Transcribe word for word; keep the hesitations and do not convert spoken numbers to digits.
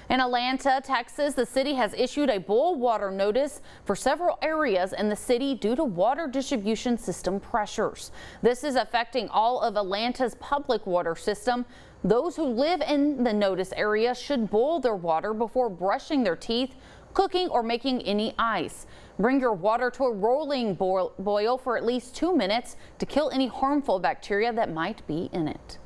In Atlanta, Texas, the city has issued a boil water notice for several areas in the city due to water distribution system pressures. This is affecting all of Atlanta's public water system. Those who live in the notice area should boil their water before brushing their teeth, cooking, or making any ice. Bring your water to a rolling boil for at least two minutes to kill any harmful bacteria that might be in it.